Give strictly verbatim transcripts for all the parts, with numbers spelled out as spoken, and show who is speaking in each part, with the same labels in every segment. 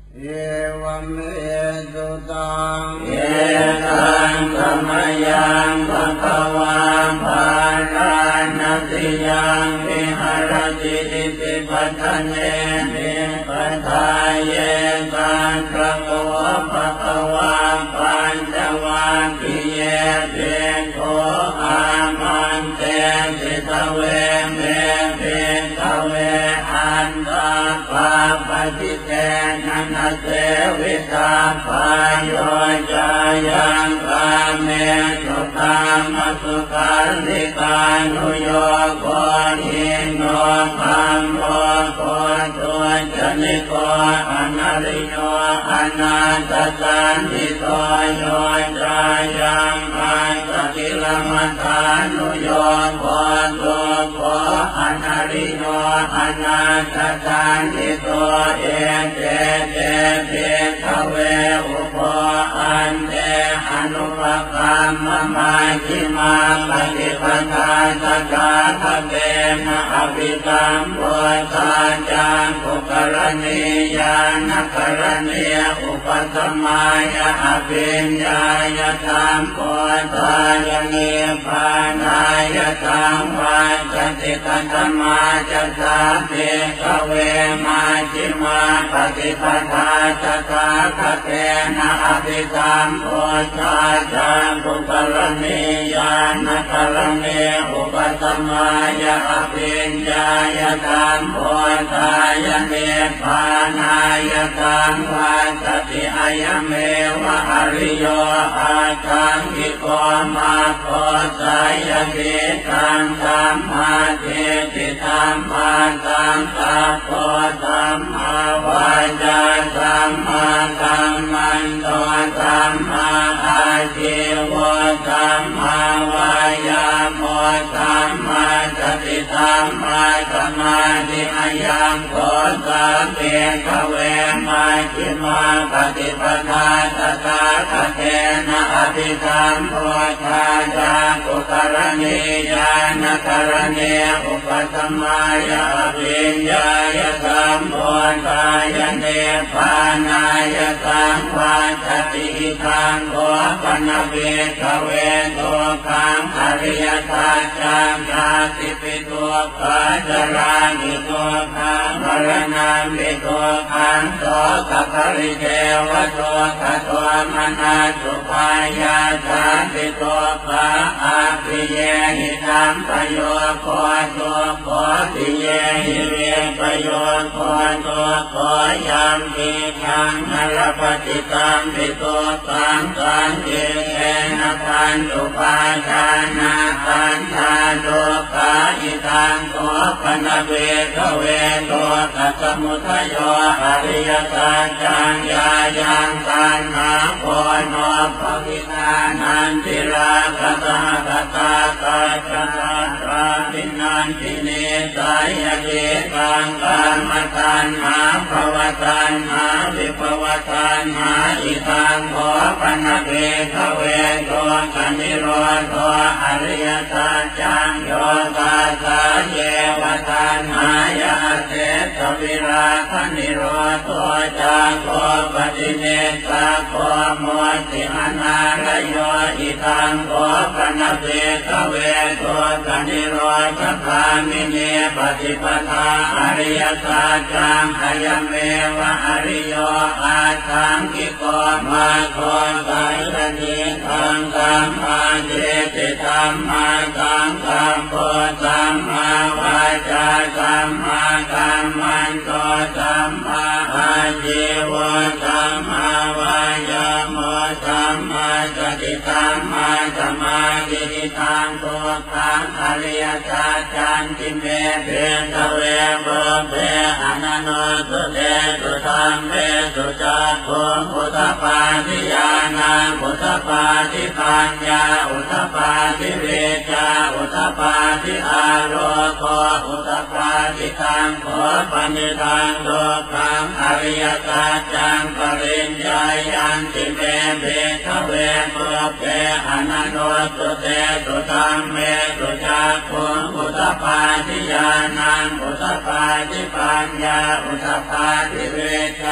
Speaker 1: เยวเมตุตัง
Speaker 2: เยตังธรรมยังภควาภารานัติยังวิหารติติปิปัฏฐาเนมิปัฏฐายเยตังพระโกภควาปัญจวัคคีย์เยเตโกอามันเตสิทเวเมเตทเวอันตาปาปฏิเตนะนะเสวิตาปายโยจายังกาเมสุตามสุขันธิกานุโยโกหิโนธัมโมโกตัวจนิโกอนาริโยอนาตสันติโตโยจายังมังสกิลมัฏฐานุโยโกตัวโกอนาริโยอนาตสันติโตเอเตเตเตทเวอุปอันเตอนุปกรรมมาจิมาปฏิปทาสกาทเตนะอภิกรรมโพธาจังกุกรณียานกรณียอุปสมัยอภิญญายธรรมโพธายเนปานายธรรมวัจติกัตมาจัสสะเตกเวมาจิมาปฏิปทาสกาทเตนะอภิกรรมโพธาจังกุกรณียานกรณียอุปสมัยอภิญญายธรรมโพธายเนปานายธรรมวัจติอายเมวะอริโยอาคังกิโกมาโพสายเกตังธัมมาเทติธัมมาสังฆัปโพธัมมาวาจาธัมมาธัมมันโตธัมมาอาชีวธัมมาวายาโมธัมมาสติธัมมาสมาธิอายังโกสัมเปกเวมาจิมาปฏิปทาสกาทเตนะอภิกรรมโพธาจังกุกรณียานกรณียอุปสมัยอภิญญายธรรมโพธายเนปานายธรรมวัจติทังโกปนเวกเวโตคังอริยสัจจังชาติปิตัวปัจจารานิตัวคังมรณะปิตัวคังโสกปริเทวะตัวขตัวมนาสุปายาสาติตัวปะอาภิเยหิตัมปโยโคตัวโคติเยหิเวปโยโคตัวโคยัมปิขังนรปฏิตังปิตัวตังตังเจเตนะปันตุปาทานาปันธาโลกาอิตังโกปนเวกเวโตกัสสมุทัยโยอริยสัจจังญายังตัณหาโพโนภวินานันติราคตาคตากาจตตราปินันติเนสายเกตังกามตัณหาภวตัณหาวิภวตัณหาอิตังโขปนเวกเวโตกันิโรธอริยสัจจังโยตาสาเยวตัณหายาเสสวิราคนิโรธจากโคปฏิเนสาโคโมติอนาลโยอิตังโขปนเวกเวโตกันิโรธคามิเนปฏิปทาอริยสัจจังอายเมวะอริโยอาคังกิโกมาโคสัยติทังธัมมาเจติธัมมาสังฆัปโพธัมมาวาจาธัมมาธัมมันโตธัมมาอาชีวธัมมาวายาโมธัมมาสติธัมมาสมาธิทังโตคังอริยสัจจันติเมเตกเวโมเปอนันโนสุเตสุธัมเมสุจักขุอุตปาทิญาณังอุตปาทิปัญญาอุตปาทิเวชาอุตปาทิอาโรโคอุตปาทิทังโขปนิทังโลกังอริยสัจจังปริญญายันติเมเบทเวโมเปอนันโนสุเตสุธัมเมสุจักขุอุตปาทิญาณังอุตปาทิปัญญาอุตปาทิเวชาอุ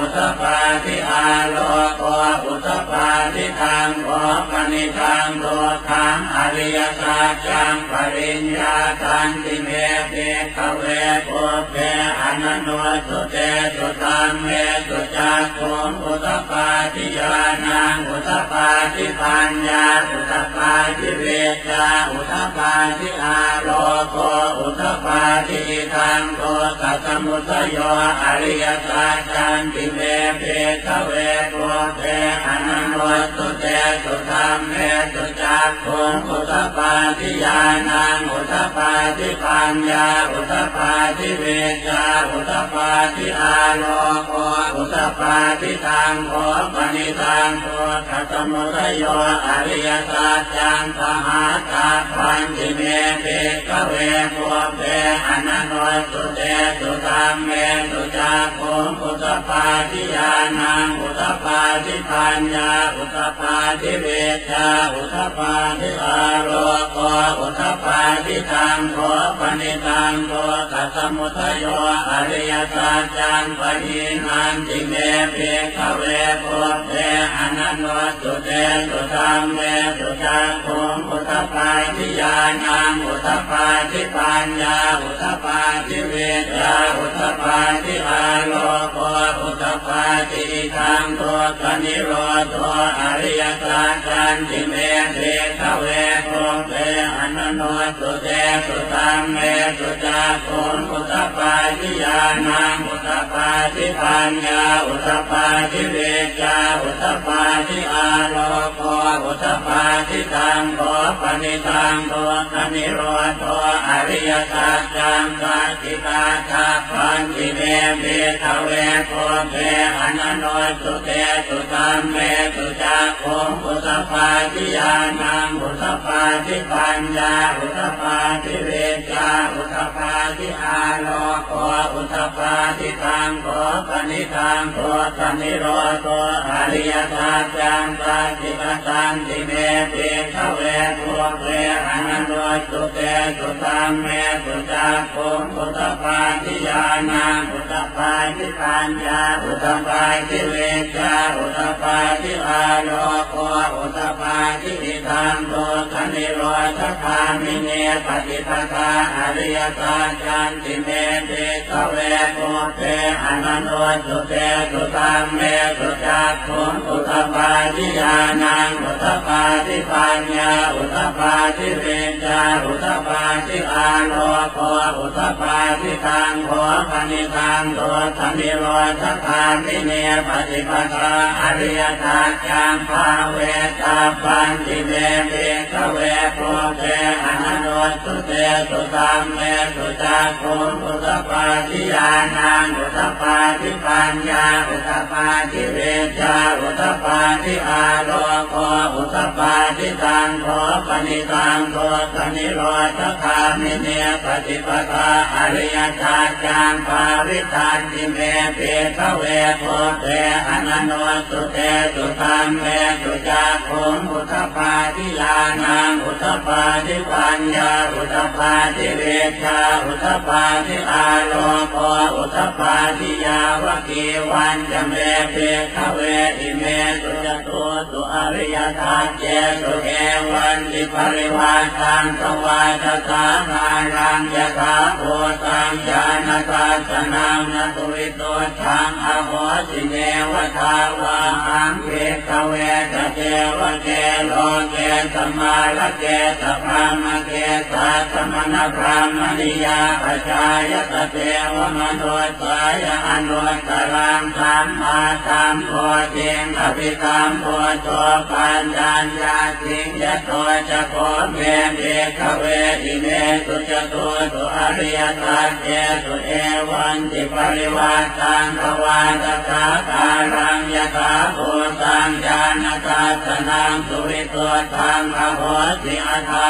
Speaker 2: ตปาทิอาโลโกอุตปาทิทางโอปนิทางโลทังอริยสัจจังปริญญาทันติเมเตขเวโกเปอนันโนสุเตสุตังเมสุจักขุงอุตปาทิญาณังอุตปาทิปัญญาอุตปาทิเวชาอุตปาทิอาโลโกอุตปาทิทางโลกัสสมุทโยอริยสัจจันติเมเปขเวโกเปอนันโนสุเตสุตังเมสุจักขุงอุตปาทิญาณังอุตปาทิปัญญาอุตปาทิเวชาอุตปาทิอาโลโกอุตปาทิทางโลปนิทางโลกัสสมุทโยอริยสัจจังปหาตาปัญจิเมเปขเวโกเปอนันโนสุเตสุตังเมสุจักขุงอุตปาทิญาณังอุตปาทิปัญญาอุตปาทิเวชาอุตปาทิอาโลโกอุตปาทิทางโลปนิทางโลกัสสมุทโยอริยสัจจังปหินันติเมเปขเวโกเปอนันโนสุเตสุตังเมสุจักขุงอุตปาทิญาณังอุตปาทิปัญญาอุตปาทิเวชาอุตปาทิอาโลโกอุตปาทิทางโลกนิโรธอริยสัจจันติเมเปขเวโกเปอนันโนสุเตสุตังเมสุจักขุงอุตปาทิญาณังอุตปาทิปัญญาอุตปาทิเวชาอุตปาทิอาโลโกอุตปาทิทางโลปนิทางโลกนิโรธอริยสัจจังสัจจิตาชาปัญจิเมเปขเวโกเปอนันโนสุเตสุตังเมสุจักขุงอุตปาทิญาณังอุตปาทิปัญญาอุตปาทิเวชาอุตปาทิอาโลโกอุตปาทิทางโลปนิทางโลกนิโรธอริยสัจจังสัจจิตาสันติเมเปขเวโกเปอนันโนสุเตสุตังเมสุจักขุงอุตปาทิญาณังอุตปาทิปัญญาอุตปาทิเวชาอุตปาทิอาโลโกอุตปาทิทางโลกนิโรธคามิเนปฏิปทาอริยสัจจันติเมเปขเวโกเปอนันโนสุเตสุตังเมสุจักขุงอุตปาทิญาณังอุตปาทิปัญญาอุตปาทิเวชาอุตปาทิอาโลโกอุตปาทิทางโลปนิทางโลกนิโรธคามิเนปฏิปทาอริยสัจจังภาเวตาปัญจิเมเปขเวโกเปอนันโนสุเตสุตังเมสุจักขุงอุตปาทิญาณังอุตปาทิปัญญาอุตปาทิเวชาอุตปาทิอาโลโกอุตปาทิทางโลปนิทางโลกนิโรธคามิเนปฏิปทาอริยสัจจังปาริตันติเมเปขเวโกเปอนันโนสุเตสุตังเมสุจักขุงอุตปาทิญาณังอุตปาทิปัญญาอุตปาทิเวชาอุตปาทิอาโลโกอุตปาทิยาวกีวันจะเมเปขเวอิเมสุจตุสุอริยสัจเจสุเอวันติปริวาสังสวาทสานารังยถาโพตังญาณทัสสนังนตุวิโตทังอโหสิเนวทาวาหังเวขเวทะเจวะเจโลเกสมาลเกสพรามเกสัสมณพรามณิยาปชายตเตวมโนสายอนุตตรังสัมมาสัมโพธิงอภิสัมโพธปัญญาญาสิงยะโตจะโกเมเดขเวอิเมสุจตุสุอริยสัจเจสุเอวันติปริวาสังภวาตถาคารังยถาโพตังญาณทัสสนังสุวิโตทังอโหสิอัฏฐา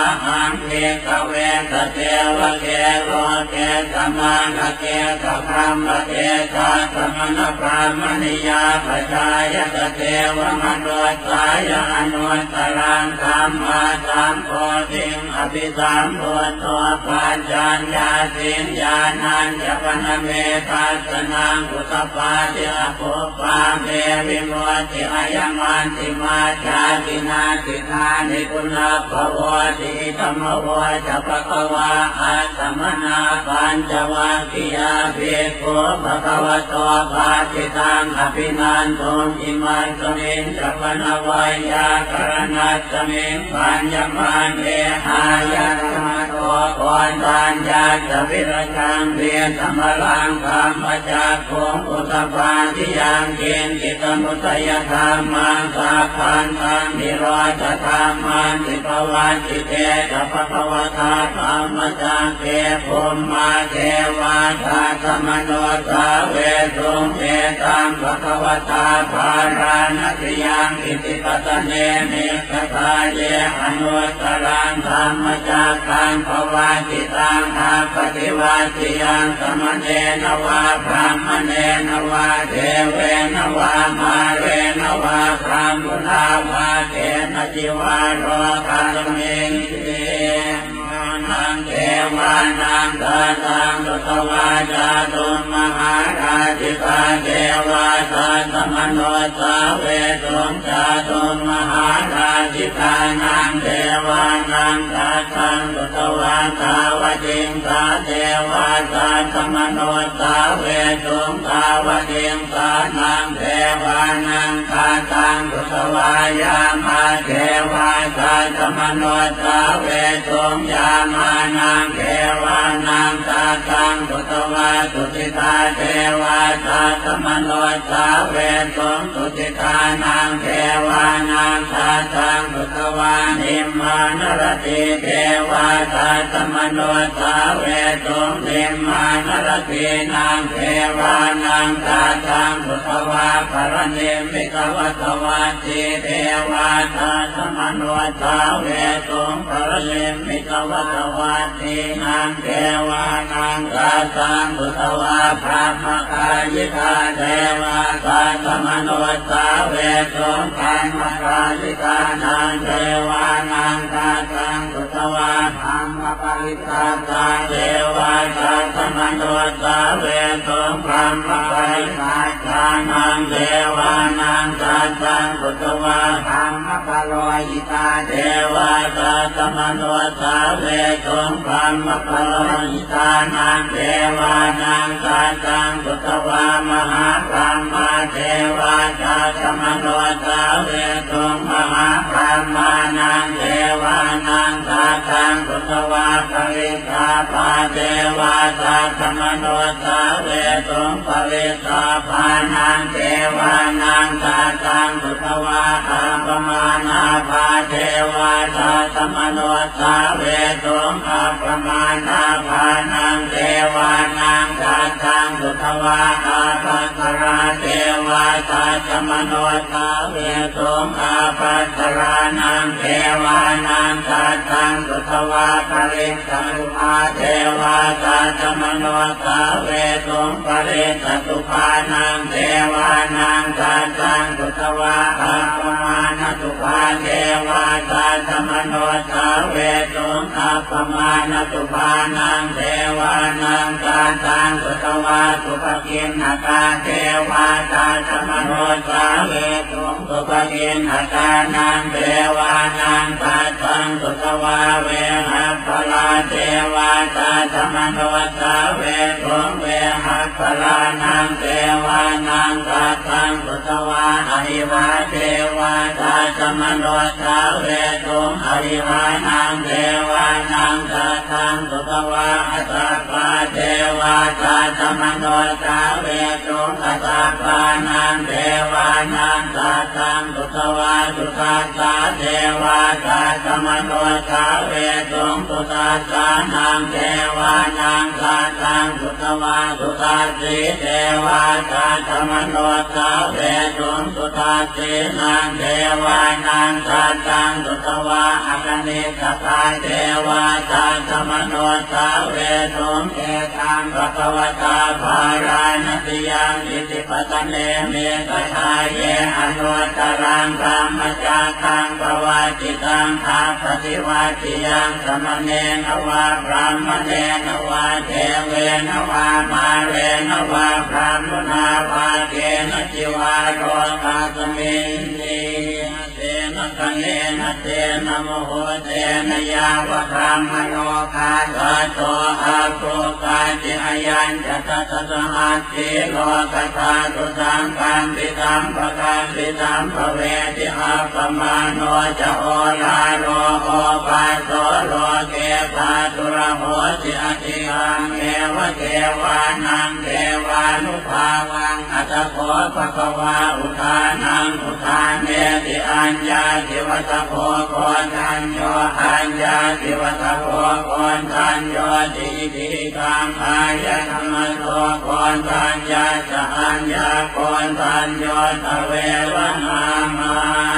Speaker 2: งเพียกเวสเทวเกโลเกสมาณเกสพรหมเทชาสมณพรามณียาปชายตเทวมนุษสายอนุตตรังธรรมาสามโพธิงอภิสามโพตัวปัญญาญาสิญญาณัญจปนเมตัสนังอุตปาทิอภุปาเมวิโมติอายมันติมาชาตินาตินานิกุณาภวติธรรมวจะภควาอาสมนาปัญจวัคคียาภิกขุภควโตภาสิตังอภินันโตอิมังสมิงจัปนวายากรณัสสมิงปัญญมันเมหายาธรรมโตกอนตัญญาจวิรชังเรียนธรรมลังธรรมจักขุอุตปาทิยังเกณฑ์กิตมุตยธรรมังสัพพันธังนิโรธธรรมันติภวันติเตจะภควตาธรรมจักเกภูมิมาเทวาทาสมโนสาเวสุงเอตังภควตาภารานัติยังอิติปัตเนมิกตาเยอนุตตรังธรรมจักขังภวันติตังอาปฏิวัติยังสมเณนวาพรามเณนวาเทเวนวามาเรนวาพรามมุนาวาเทนจิวาโรคาลเมงเตนังเทวานังตาตังตุตวาจาตุมหาราชิกาเทวาตาสมโนสาเวสุงจาตุมหาราชิกานังเทวานังตาตังตุตวาตาวจิงตาเทวาตาสมโนสาเวสุงตาวจิงตานังเทวานังตาตังตุตวายามาเทวาตาสมโนสาเวสุงยามานังเทวานังตาตังตุตวาตุติตาเทวาตาสมโนสาเวสุงตุติตานังเทวานังตาตังตุตวานิมมานรติเทวาตาสมโนสาเวสุงนิมมานรตินังเทวานังตาตังตุตวาปรณิมิกวัตวัตติเทวาตาสมโนสาเวสุงปรณิมิกวัตวัตตินังเทวานังตาตังตุตวาพระมกายิกาเทวาตาสมโนสาเวสุงพระมกายิกานังเทวานังตาตังตุตวาธรรมปริตาตาเทวาตาสมโนสาเวสุงพระมกายิกานังเทวานังตาตังตุตวาธรรมปโลยิตาเทวาตาสมโนสาเวสุงพระมกายิกานังเทวานังตาตังตุตวามหาพรหมาเทวาตาสมโนสาเวสุงมหาพรหมานังเทวานังตาตังตุตวาปริตาภาเทวาตาสมโนสาเวสุงปริตาภานังเทวานังตาตังตุตวาอาปมานาภาเทวาตาสมโนสาเวสุงอาปมานาภานังเทวานังตาตังตุตวาอาภัสราเทวาตาสมโนสาเวสุงอาภัสรานังเทวานังตาตังตุตวาปริตตุภาเทวาตาสมโนสาเวสุงปริตตุภานังเทวานังตาตังตุตวาอาปมาณตุภาเทวาตาสมโนสาเวสุงอาปมาณตุภานังเทวานังตาตังตุตวาตุปกินหกาเทวาตาสมโนสาเวสุงตุปกินหกานังเทวานังตาตังตุตวาเวหัพลาเทวาตาสมโนสาเวสุงเวหัพลานังเทวานังตาตังตุตวาอริวาเทวาตาสมโนสาเวสุงอริวานังเทวานังตาตังตุตวาอัตตาปาเทวาตาสมโนสาเวสุงอัตตาปานังเทวานังสัตตังสุตวาสุตัสสะเทวาตาธรรมโนสาเวตุงสุตัสสะนังเทวานังสัตตังสุตวาสุตัสสิเทวาตาธรรมโนสาเวตุงสุตัสสินังเทวานังสัตตังสุตวาอากนิกตาเทวาตาธรรมโนสาเวตุงเอตังภควตาภารานติยังอิติปตเนเมตทาเยอนุตตรังธรรมจักขังปวัจจิตังทาปฏิวัติยังสมณเณนวะพรามเณนวะเทเวนวะมาเรนวะพรามณาวะเกณจิวาโรกาสมินติเตนะคะเนนะเตนะโมโหเตนะยาวะพรามโนคาสะโตอาโกกาจิอายัญจตตสหัสสิโลกธาตุสังฆังปิตัมปะกันปิตัมปะเวทิอาปมาโนจะโอลาโลโอปาโสโลเกปาตุระโหติอธิหังเอวะเทวานังเทวานุภาวังอัตโขภควาอุทานังอุทานเนติอัญญาติวัตโขโกทัญโยอัญญาติวัตโขโกทัญโยติติกังอายธรรมโตโกทัญญาจะอัญญาโกทัญโยตเววนามา